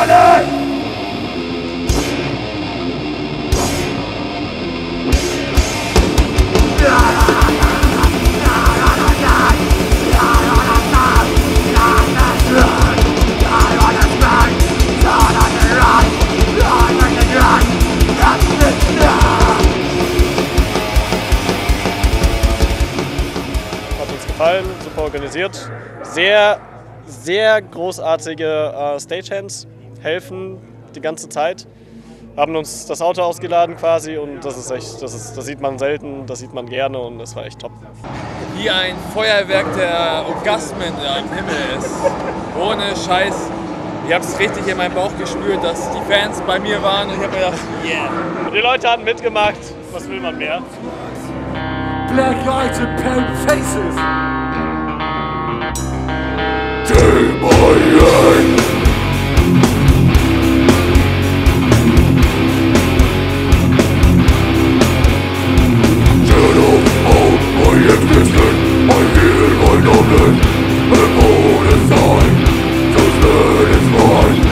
Super organisiert, sehr großartige Stagehands, helfen die ganze Zeit, haben uns das Auto ausgeladen quasi und das ist echt, das sieht man selten, das sieht man gerne und das war echt top. Wie ein Feuerwerk der Orgasmen am Himmel ist, ohne Scheiß. Ich habe es richtig in meinem Bauch gespürt, dass die Fans bei mir waren und ich habe mir gedacht, yeah. Und die Leute haben mitgemacht, was will man mehr? Black eyes and pale faces. Take my hand. Turn off all my existence. I feel my numbness. And all the time, just let it fly.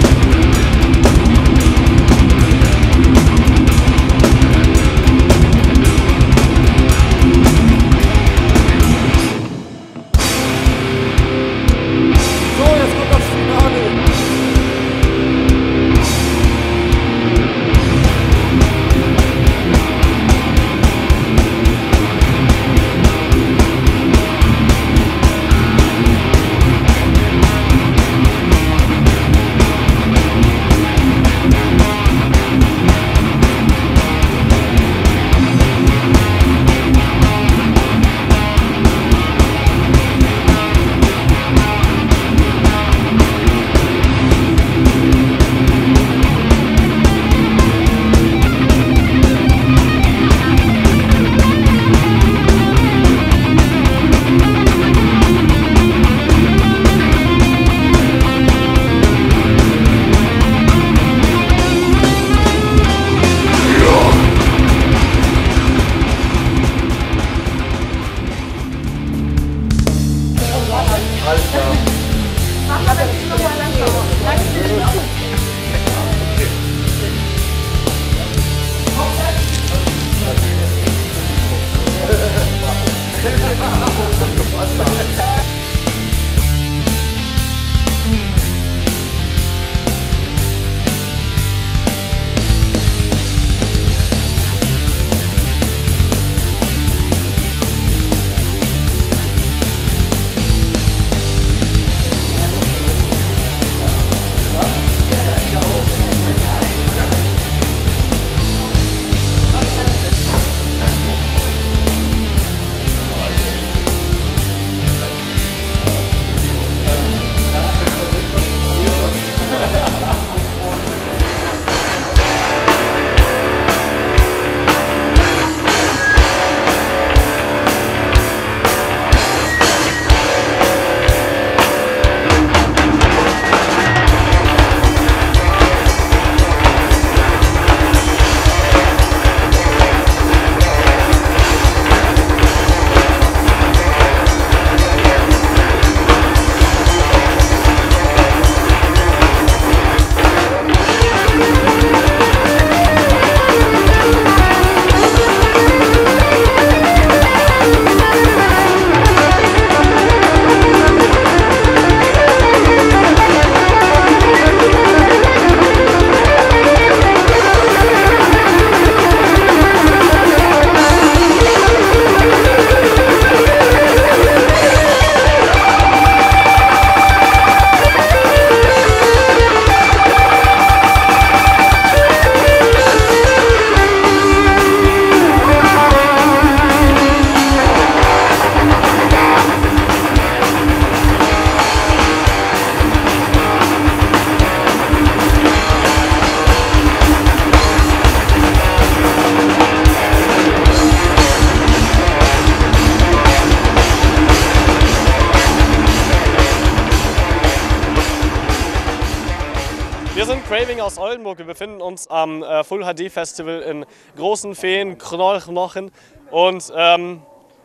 Wir sind Craving aus Oldenburg. Wir befinden uns am Full HD Festival in Großen Feen, Knochen. Und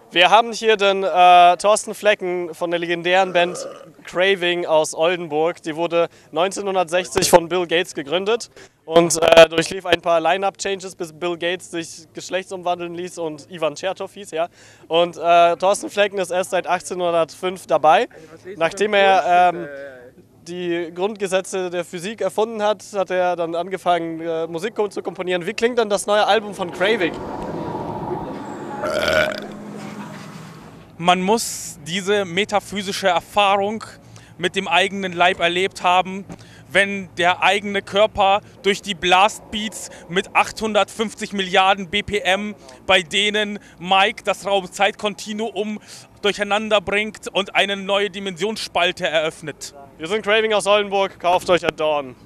Wir haben hier den Thorsten Flecken von der legendären Band Craving aus Oldenburg. Die wurde 1960 von Bill Gates gegründet und durchlief ein paar Line-Up-Changes, bis Bill Gates sich geschlechtsumwandeln ließ und Ivan Chertow hieß. Ja. Und Thorsten Flecken ist erst seit 1805 dabei. Nachdem er die Grundgesetze der Physik erfunden hat, hat er dann angefangen, Musik zu komponieren. Wie klingt dann das neue Album von Craving? Man muss diese metaphysische Erfahrung mit dem eigenen Leib erlebt haben, wenn der eigene Körper durch die Blastbeats mit 850 Milliarden BPM, bei denen Mike das Raum-Zeit-Kontinuum durcheinander bringt und eine neue Dimensionsspalte eröffnet. Wir sind Craving aus Oldenburg, kauft euch Adorn.